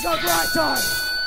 So grind time.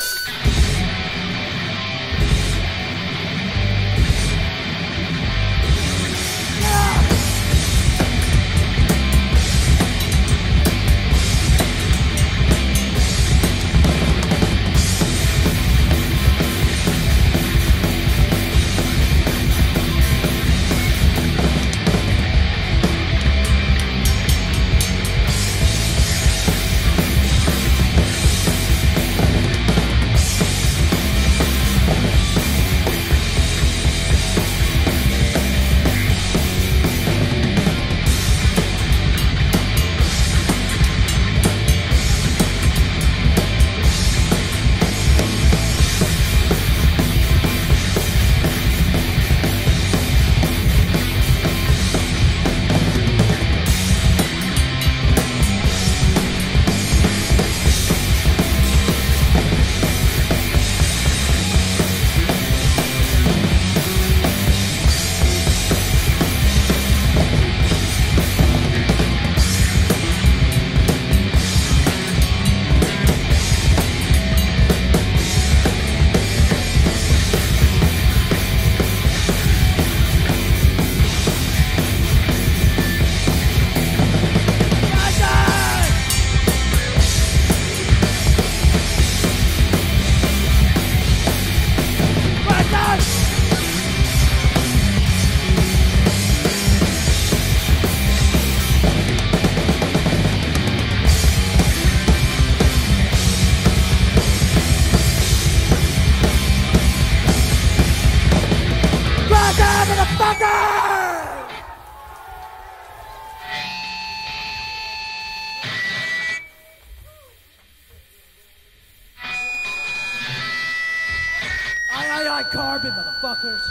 Carbon, motherfuckers.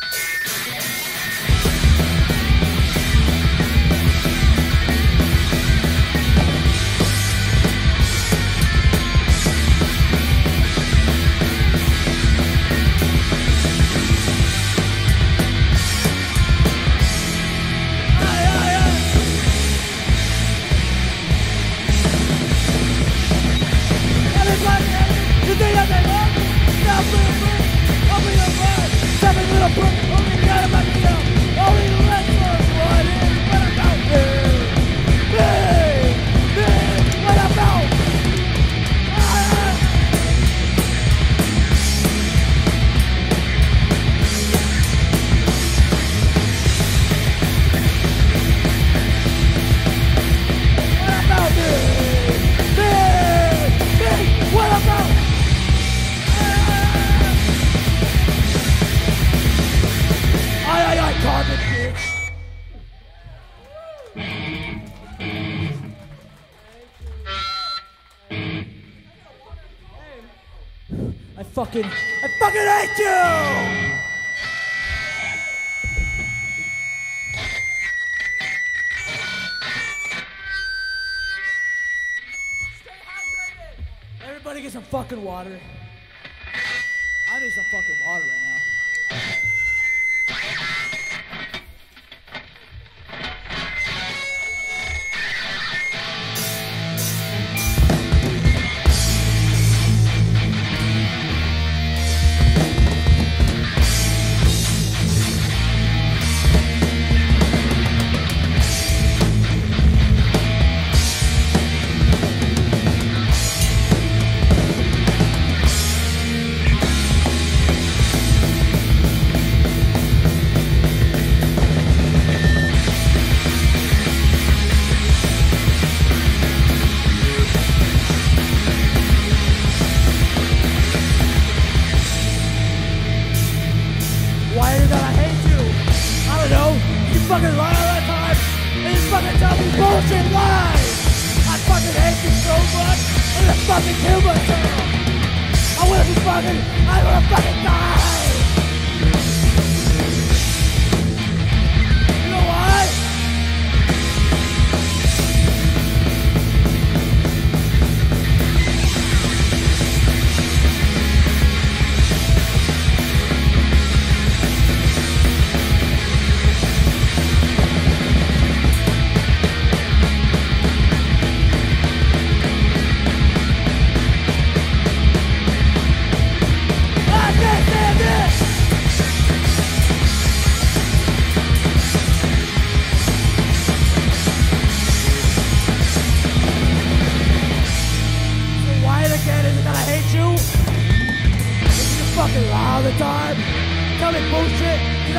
I fucking hate you! Stay hydrated! Everybody get some fucking water. I need some fucking water right now. Fucking lie all the time, and you fucking tell me bullshit lies. I fucking hate you so much, I'm gonna fucking kill myself. I wanna fucking die. You know why?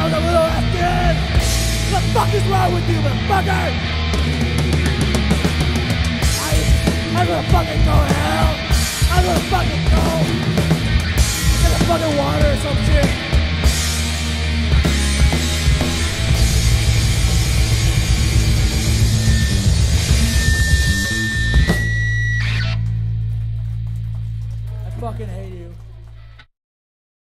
yourself a little ass kid. What the fuck is wrong with you, motherfucker? I'm gonna fucking go to hell. I'm gonna fucking go in the fucking water or some shit.